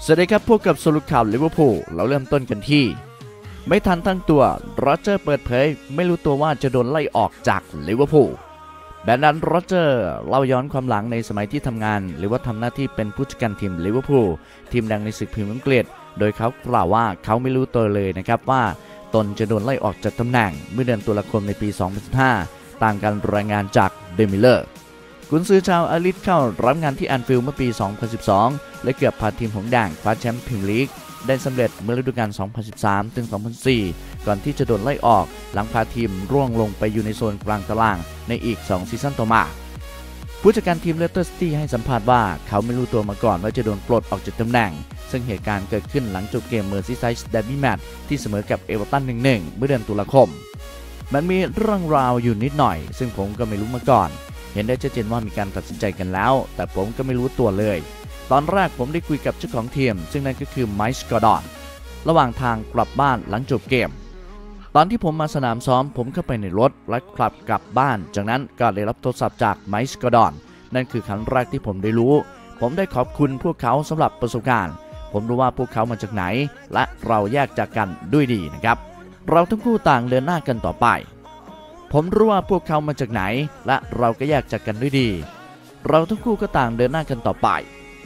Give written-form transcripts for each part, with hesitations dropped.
สวัสดีครับพบกับสรุปข่าวลิเวอร์พูลเราเริ่มต้นกันที่ไม่ทันตั้งตัวโรเจอร์เปิดเผยไม่รู้ตัวว่าจะโดนไล่ออกจากลิเวอร์พูลแบรนดอน โรเจอร์เล่าย้อนความหลังในสมัยที่ทำงานหรือว่าทำหน้าที่เป็นผู้จัดการทีมลิเวอร์พูลทีมดังในศึกพรีเมียร์อังกฤษโดยเขากล่าวว่าเขาไม่รู้ตัวเลยนะครับว่าตนจะโดนไล่ออกจากตำแหน่งเมื่อเดือนตุลาคมในปี 2015 ต่างการรายงานจากเดมิเลอร์กุนซือชาวอาริสเข้ารับงานที่แอนฟิลด์เมื่อปี 2012 และเกือบพาทีมหงส์แดงคว้าแชมป์พรีเมียร์ลีกได้สำเร็จเมื่อฤดูกาล 2013-2014 ก่อนที่จะโดนไล่ออกหลังพาทีมร่วงลงไปอยู่ในโซนกลางตารางในอีก 2 ซีซั่นต่อมาผู้จัดการทีมเลสเตอร์ซิตี้ให้สัมภาษณ์ว่าเขาไม่รู้ตัวมาก่อนว่าจะโดนปลดออกจากตำแหน่งซึ่งเหตุการณ์เกิดขึ้นหลังจบเกมเมอร์ซีไซด์เดร์บี้แมตช์ที่เสมอกับเอเวอร์ตัน 1-1 เมื่อเดือนตุลาคมมันมีเรื่องราวอยู่นิดหน่อยซึ่งผมก็ไม่รู้มาก่อนเห็นได้ชัดเจนว่ามีการตัดสินใจกันแล้วแต่ผมก็ไม่รู้ตัวเลยตอนแรกผมได้คุยกับเจ้าของทีมซึ่งนั่นก็คือไมค์ กอร์ดอนระหว่างทางกลับบ้านหลังจบเกมตอนที่ผมมาสนามซ้อมผมเข้าไปในรถและขับกลับบ้านจากนั้นก็ได้รับโทรศัพท์จากไมค์ กอร์ดอนนั่นคือครั้งแรกที่ผมได้รู้ผมได้ขอบคุณพวกเขาสำหรับประสบการณ์ผมรู้ว่าพวกเขามาจากไหนและเราแยกจากกันด้วยดีนะครับเราทั้งคู่ต่างเดินหน้ากันต่อไปผมรู้ว่าพวกเขามาจากไหนและเราก็แยกจากกันด้วยดีเราทั้งคู่ก็ต่างเดินหน้ากันต่อไป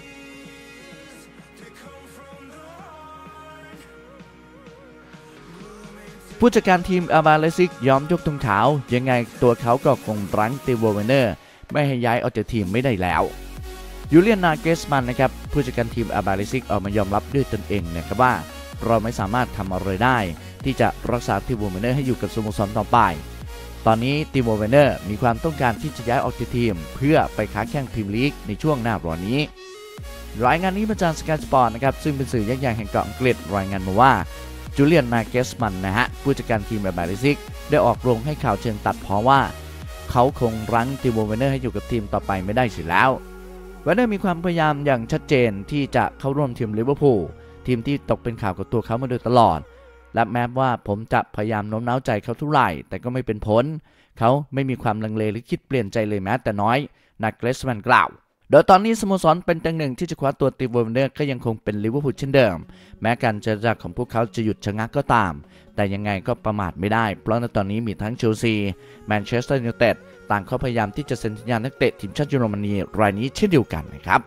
ผู้จัดการทีมอาบาเลซิกยอมยกธงขาวยังไงตัวเขาก็คงรั้งติโวเวเนอร์ไม่ให้ย้ายออกจากทีมไม่ได้แล้วยูเลียน นาเกสมันนะครับผู้จัดการทีมอาบาเลซิกออกมายอมรับด้วยตนเองนะครับว่าเราไม่สามารถทำอะไรได้ที่จะรักษาติโวเวเนอร์ให้อยู่กับสโมสรต่อไปตอนนี้ติโวเวเนอร์มีความต้องการที่จะย้ายออกจากทีมเพื่อไปค้าแข่งพรีเมียร์ลีกในช่วงหน้าร้อนนี้รายงานนี้มาจากสกายสปอร์ตนะครับซึ่งเป็นสื่อยักษ์ใหญ่แห่งเกาะอังกฤษรายงานมาว่าจูเลียน นาเกสมันนะฮะผู้จัดการทีมอาบาเลซิกได้ออกโรงให้ข่าวเชิงตัดเพราะว่าเขาคงรั้งติโวเวเนอร์ให้อยู่กับทีมต่อไปไม่ได้เสียแล้วเวเนอร์มีความพยายามอย่างชัดเจนที่จะเข้าร่วมทีมลิเวอร์พูลทีมที่ตกเป็นข่าวกับตัวเขามาโดยตลอดและแม้ว่าผมจะพยายามโน้มน้าวใจเขาทุกไหร่แต่ก็ไม่เป็นผลเขาไม่มีความลังเลหรือคิดเปลี่ยนใจเลยแม้แต่น้อยนักเกรสแมนกล่าวโดยตอนนี้สโมสรเป็นตังหนึ่งที่จะคว้าตัวติโวเวเนอร์ก็ยังคงเป็นลิเวอร์พูลเช่นเดิมแม้การเจรจาของพวกเขาจะหยุดชะงักก็ตามแต่ยังไงก็ประมาทไม่ได้เพราะในตอนนี้มีทั้งเชลซีแมนเชสเตอร์ยูไนเต็ดต่างเขาพยายามที่จะเซ็นสัญญานักเตะทีมชาติเยอรมนีรายนี้เช่นเดียวกันนะครับ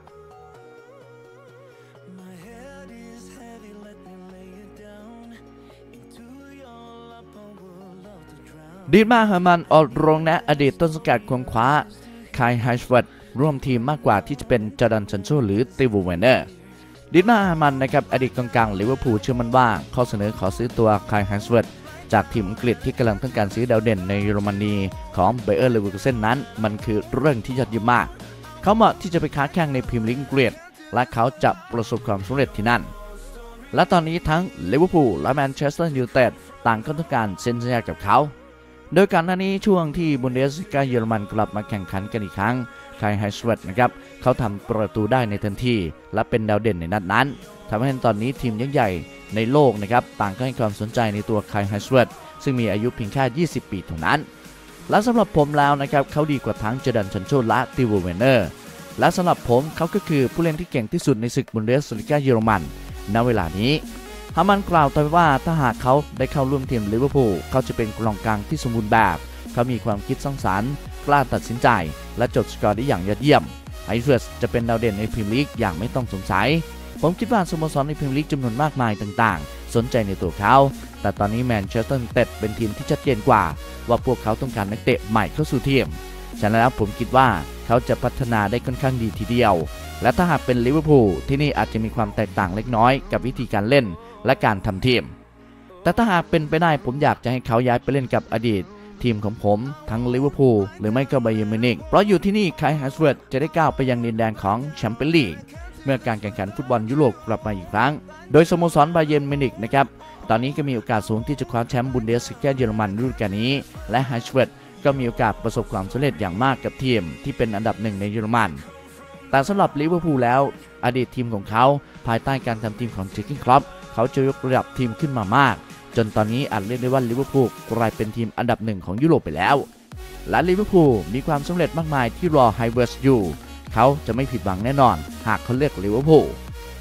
ดีมาร์ เฮอร์มันออกโรงแนะอดีตต้นสังกัดควงคว้าไคล์ ไฮส์เวิร์ธร่วมทีมมากกว่าที่จะเป็นจอร์แดน ซันโชหรือติโวเวเนอร์ดีมาร์ เฮอร์มันนะครับอดีตกองกลางลิเวอร์พูลเชื่อมั่นว่าข้อเสนอขอซื้อตัวไคล์ ไฮส์เวิร์ธจากทีมอังกฤษที่กำลังต้องการซื้อดาวเด่นในเยอรมนีของไบเออร์ เลเวอร์คูเซ่นนั้นมันคือเรื่องที่ยอดเยี่ยมมากเขาเหมาะที่จะไปค้าแข่งในพรีเมียร์ลีกอังกฤษและเขาจะประสบความสำเร็จที่นั่นและตอนนี้ทั้งลิเวอร์พูลและแมนเชสเตอร์ยูไนเต็ดต่างก็ต้องการเซ็นสัญญากับเขาโดยก่อนหน้านี้ช่วงที่บุนเดสลิก้าเยอรมันกลับมาแข่งขันกันอีกครั้งไคล์ ไฮส์เวิร์ธนะครับเขาทำประตูได้ในทันทีและเป็นดาวเด่นในนัดนั้นทำให้ตอนนี้ทีมยักษ์ใหญ่ในโลกนะครับต่างก็ให้ความสนใจในตัวไคล์ ไฮส์เวิร์ธซึ่งมีอายุเพียงแค่20 ปีเท่านั้นและสำหรับผมแล้วนะครับเขาดีกว่าทั้งจอร์แดน ซันโชและติโวเวเนอร์และสำหรับผมเขาก็คือผู้เล่นที่เก่งที่สุดในศึกบุนเดสลิก้าเยอรมันณเวลานี้ฮามันกล่าวต่อไปว่าถ้าหากเขาได้เข้าร่วมทีมลิเวอร์พูลเขาจะเป็นกองกลางที่สมบูรณ์แบบเขามีความคิดสร้างสรรค์กล้าตัดสินใจและจดสกอร์ได้อย่างยอดเยี่ยมไฮส์เวิร์ธจะเป็นดาวเด่นในพรีเมียร์ลีกอย่างไม่ต้องสงสัยผมคิดว่าสโมสรในพรีเมียร์ลีกจำนวนมากมายต่างๆสนใจในตัวเขาแต่ตอนนี้แมนเชสเตอร์ยูไนเต็ดเป็นทีมที่ชัดเจนกว่าว่าพวกเขาต้องการนักเตะใหม่เข้าสู่ทีมฉะนั้นแล้วผมคิดว่าเขาจะพัฒนาได้ค่อนข้างดีทีเดียวและถ้าหากเป็นลิเวอร์พูลที่นี่อาจจะมีความแตกต่างเล็กน้อยกับวิธีการเล่นและการทำทีมแต่ถ้าหากเป็นไปได้ผมอยากจะให้เขาย้ายไปเล่นกับอดีตทีมของผมทั้งลิเวอร์พูลหรือไม่ก็ไบเยิร์นมิวนิกเพราะอยู่ที่นี่ไคล์ ไฮส์เวิร์ธจะได้ก้าวไปยังดินแดนของแชมเปี้ยนลีกเมื่อการแข่งขันฟุตบอลยุโรปกลับมาอีกครั้งโดยสโมสรไบเยิร์นมิวนิกนะครับตอนนี้ก็มีโอกาสสูงที่จะคว้าแชมป์บุนเดสลิก้าเยอรมันฤดูกาลนี้และไฮส์เวิร์ธก็มีโอกาสประสบความสำเร็จอย่างมากกับทีมที่เป็นอันดับหนึ่งในเยอรมันแต่สำหรับลิเวอร์พูลแล้วอดีตทีมของเขาภายใต้การทำทีมของเจอร์เก้น คล็อปเขาจะยกระดับทีมขึ้นมามากจนตอนนี้อาจเรียกได้ว่าลิเวอร์พูลกลายเป็นทีมอันดับหนึ่งของยุโรปไปแล้วและลิเวอร์พูลมีความสำเร็จมากมายที่รอไฮเวิร์ธอยู่เขาจะไม่ผิดหวังแน่นอนหากเขาเลือกลิเวอร์พูล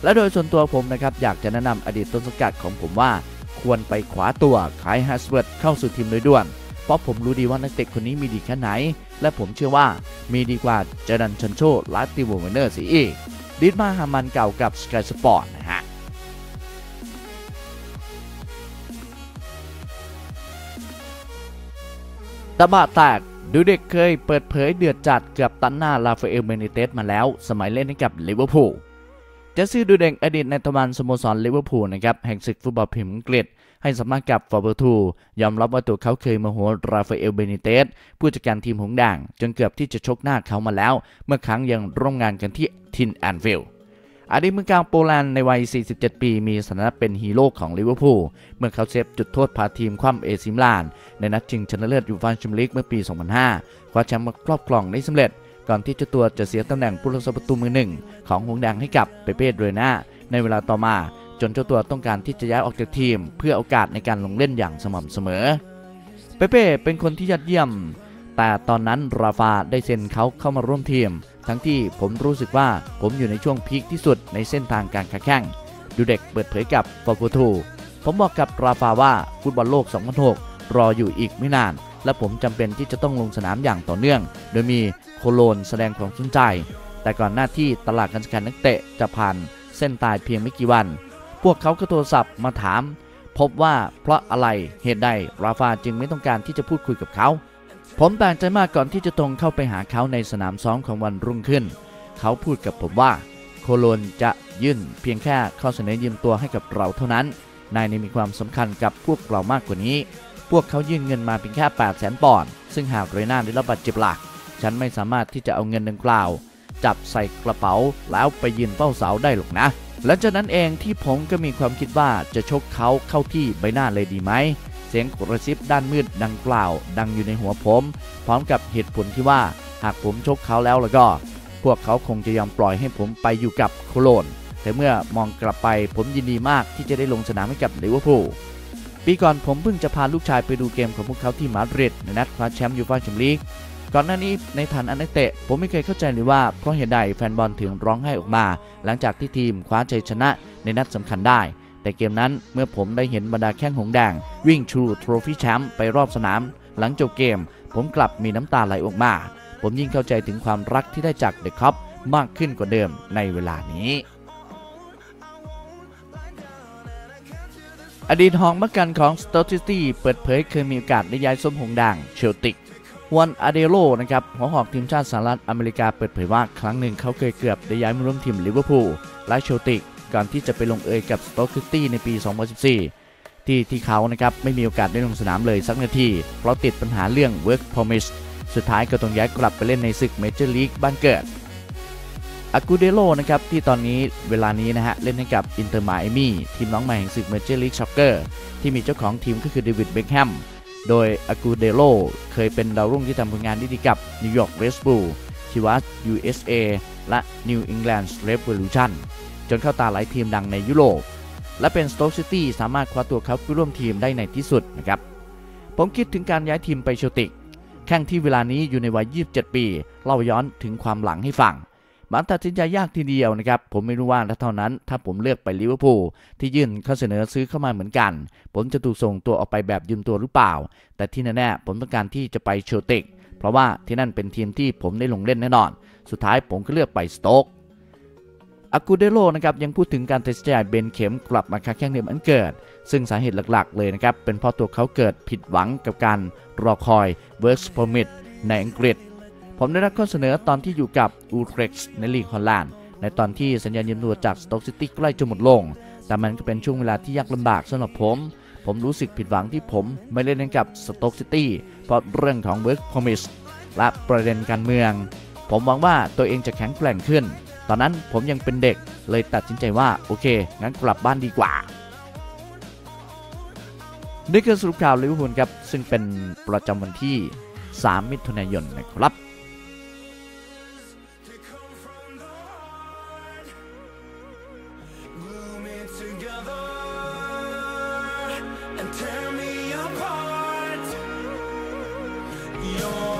และโดยส่วนตัวผมนะครับอยากจะแนะนำอดีตต้นสังกัดของผมว่าควรไปขวาตัวคายฮัสเวิร์ดเข้าสู่ทีมโดยด่วนเพราะผมรู้ดีว่านักเตะคนนี้มีดีแค่ไหนและผมเชื่อว่ามีดีกว่าเจดันชันโชและติโวเวเนอร์เสียอีกดิดมาฮามันเก่ากับสกายสปอร์ตนะฮะตะบะแตกดูเด็กเคยเปิดเผยเดือดจัดเกือบตันหน้าลาฟาเอลเบนิเตสมาแล้วสมัยเล่นให้กับลิเวอร์พูลเจสซี่ดูเด็กอดีตในตำนานสโมสรลิเวอร์พูลนะครับแห่งศึกฟุตบอลพรีเมียร์อังกฤษให้สัมภาษณ์กับฟอร์เบอร์ทูยอมรับว่าตัวเขาเคยโมโหราฟาเอลเบนิเตสผู้จัดการทีมหงส์แดงจนเกือบที่จะชกหน้าเขามาแล้วเมื่อครั้งยังร่วมงานกันที่ทินแอนฟิลด์อดีตมือกลางโปแลนด์ในวัย 47 ปีมีสถานะเป็นฮีโร่ของลิเวอร์พูลเมื่อเขาเซฟจุดโทษพาทีมคว่ำเอซิมิลานในนัดชิงชนะเลิศยูฟ่าแชมเปี้ยนลีกเมื่อปี 2005 คว้าแชมป์มาครอบครองได้สำเร็จก่อนที่เจ้าตัวจะเสียตำแหน่งผู้รักษาประตูมือหนึ่งของหงส์แดงให้กับเปเป้เรน่าในเวลาต่อมาจนเจ้าตัวต้องการที่จะย้ายออกจากทีมเพื่อโอกาสในการลงเล่นอย่างสม่ำเสมอเปเป้เป็นคนที่ยอดเยี่ยมแต่ตอนนั้นราฟาได้เซ็นเขาเข้ามาร่วมทีมทั้งที่ผมรู้สึกว่าผมอยู่ในช่วงพีคที่สุดในเส้นทางการค้าแข่งดูเด็กเปิดเผยกับฟอร์กูทูผมบอกกับราฟาว่าฟุตบอลโลก 2006 รออยู่อีกไม่นานและผมจำเป็นที่จะต้องลงสนามอย่างต่อเนื่องโดยมีโคโลนแสดงความสนใจแต่ก่อนหน้าที่ตลาดการซื้อขายนักเตะจะผ่านเส้นตายเพียงไม่กี่วันพวกเขาก็โทรศัพท์มาถามพบว่าเพราะอะไรเหตุใดราฟาจึงไม่ต้องการที่จะพูดคุยกับเขาผมแปลกใจมากก่อนที่จะตรงเข้าไปหาเขาในสนามซ้อมของวันรุ่งขึ้นเขาพูดกับผมว่าโคโลนจะยื่นเพียงแค่ข้อเสนอยืมตัวให้กับเราเท่านั้นนายมีความสำคัญกับพวกเรามากกว่านี้พวกเขายื่นเงินมาเพียงแค่ 800,000 ปอนด์ซึ่งหากเรน่าได้รับบาดเจ็บหลักฉันไม่สามารถที่จะเอาเงินดังกล่าวจับใส่กระเป๋าแล้วไปยืนเฝ้าเสาได้หรอกนะหลังจากนั้นเองที่ผมก็มีความคิดว่าจะชกเขาเข้าที่ใบหน้าเลยดีไหมเสียงกระซิบด้านมืดดังกล่าวดังอยู่ในหัวผมพร้อมกับเหตุผลที่ว่าหากผมชกเขาแล้วก็พวกเขาคงจะยอมปล่อยให้ผมไปอยู่กับโคโลนแต่เมื่อมองกลับไปผมยินดีมากที่จะได้ลงสนามให้กับลิเวอร์พูลปีก่อนผมเพิ่งจะพาลูกชายไปดูเกมของพวกเขาที่มาดริดในนัดคว้าแชมป์ยูฟ่าแชมเปี้ยนลีกก่อนหน้านี้ในฐานะนักเตะผมไม่เคยเข้าใจเลยว่าเพราะเหตุใดแฟนบอลถึงร้องไห้ออกมาหลังจากที่ทีมคว้าชัยชนะในนัดสำคัญได้แต่เกมนั้นเมื่อผมได้เห็นบรรดาแข้งหงส์แดงวิ่งชูโทรฟี่แชมป์ไปรอบสนามหลังจบเกมผมกลับมีน้ำตาไหลออกมาผมยิ่งเข้าใจถึงความรักที่ได้จากเดอะคัพมากขึ้นกว่าเดิมในเวลานี้อดีตหองมักกันของสโตกซิตี้เปิดเผยเคยมีโอกาสได้ย้ายส้มหงส์แดงเชลติกวันอาเดโลนะครับหัวหอกทีมชาติสหรัฐอเมริกาเปิดเผยว่าครั้งหนึ่งเขาเคยเกือบได้ย้ายมาร่วมทีมลิเวอร์พูลและเชลติกก่อนที่จะไปลงเอยกับสโต๊กซิตี้ในปี 2014 ที่เขานะครับไม่มีโอกาสได้ลงสนามเลยสักนาทีเพราะติดปัญหาเรื่อง work permit สุดท้ายก็ต้องย้ายกลับไปเล่นในศึกเมเจอร์ลีกบ้านเกิดอากูเดโลนะครับที่ตอนนี้เวลานี้นะฮะเล่นให้กับอินเตอร์ไมอามี่ทีมน้องใหม่แห่งศึกเมเจอร์ลีกซ็อกเกอร์ที่มีเจ้าของทีมก็คือเดวิดเบ็คแฮมโดยอากูเดโลเคยเป็นดาวรุ่งที่ทำผลงานดีกับนิวยอร์กเรดบูลส์ชิวัส USA และ New England Revolution จนเข้าตาหลายทีมดังในยุโรปและเป็นสโต๊กซิตี้สามารถคว้าตัวเขาไปร่วมทีมได้ในที่สุดนะครับผมคิดถึงการย้ายทีมไปเชลติกแข่งที่เวลานี้อยู่ในวัย 27 ปีเล่าย้อนถึงความหลังให้ฟังมันตัดสินใจยากทีเดียวนะครับผมไม่รู้ว่าเท่านั้นถ้าผมเลือกไปลิเวอร์พูลที่ยื่นข้อเสนอซื้อเข้ามาเหมือนกันผมจะถูกส่งตัวออกไปแบบยืมตัวหรือเปล่าแต่ที่แน่ๆผมต้องการที่จะไปเชลติกเพราะว่าที่นั่นเป็นทีมที่ผมได้ลงเล่นแน่นอนสุดท้ายผมก็เลือกไปสโต๊กอากูเดโลนะครับยังพูดถึงการตัดสินใจเบนเข็มกลับมาค้าแข่งในบ้านเกิดซึ่งสาเหตุหลักๆเลยนะครับเป็นเพราะตัวเขาเกิดผิดหวังกับการรอคอย work permit ในอังกฤษผมได้รับข้อเสนอตอนที่อยู่กับอูเทรคส์ในลีกฮอลแลนด์ในตอนที่สัญญายืมตัวจากสโต๊กซิตี้ใกล้จะหมดลงแต่มันก็เป็นช่วงเวลาที่ยากลำบากสำหรับผมรู้สึกผิดหวังที่ผมไม่เล่นกับสโต๊กซิตี้เพราะเรื่องของ work permit และประเด็นการเมืองผมหวังว่าตัวเองจะแข็งแกร่งขึ้นตอนนั้นผมยังเป็นเด็กเลยตัดสินใจว่าโอเคงั้นกลับบ้านดีกว่านี่คือสรุปข่าวลิเวอร์พูลครับซึ่งเป็นประจำวันที่ 3 มิถุนายนนะครับ You're